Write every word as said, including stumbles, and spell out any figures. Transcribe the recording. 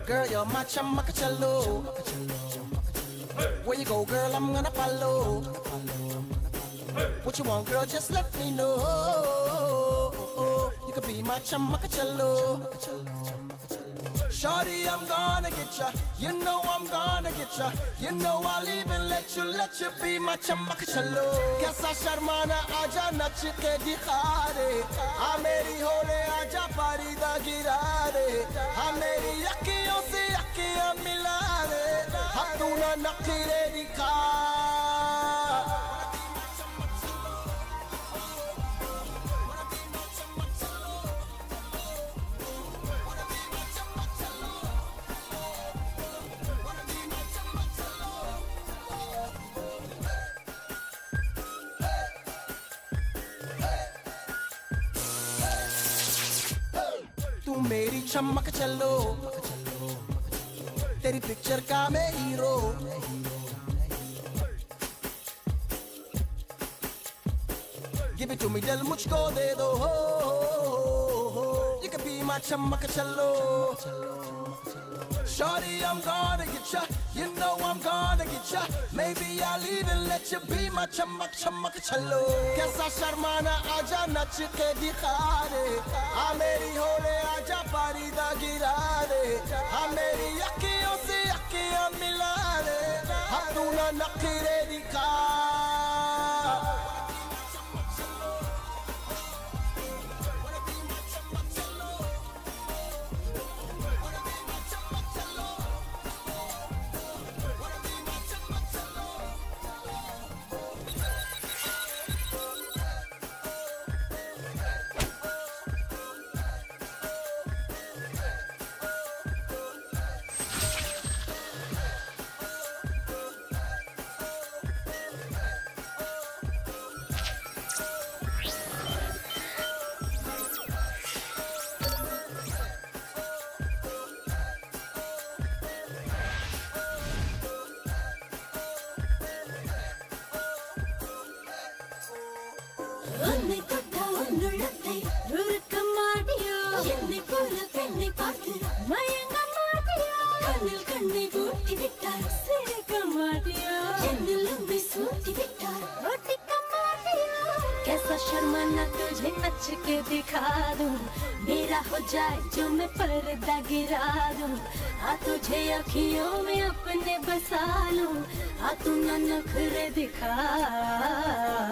Girl, you're my chamacachalo. Where you go, girl, I'm gonna follow. What you want, girl, just let me know. You could be my chamacachalo. Shorty, I'm gonna get ya. You know I'm gonna get ya. You know I'll even let you, let you be my chamacachalo. Kaisa sharmana aaja nach ke dikha de. Ha meri hole aaja parida gira de. Ha meri akhiyon se akhiyan mila de. Ha tu na nakhre dikha. तू मेरी चमक चलो, तेरी picture का मैं hero. Give it to me, दिल मुझको दे दो. You can be my चमक चलो. Shorty, I'm gonna get ya. You know I'm gonna get ya. Maybe I'll even let you be my chamak chamak chalo. Kaisa sharmana aaja nach ke dikha de. Ha meri hole aaja parida gira de. Ha meri akhiyon se akhiyan mila de. Ha tu na nakhre dikha. உன்னை தொட்ட உன்னுள்ளத்தை உருக்க மாட்டியோ என்னை போல பெண்ணை பார்த்து மயங்க மாட்டியோ கண்ணில் கண்ணை பூட்டி விட்டார் சிரிக்க மாட்டியோ என்னில் உன்னை சூட்டி விட்டார் ஒட்டிக்க மாட்டியோ कैसा शर्माना तुझे नच के दिखा दूं मेरा हो जाए जो मैं पर्दा गिरा दूं आ तुझे अखियों में अपने बसा लूं आ तू ना नखरे दिखा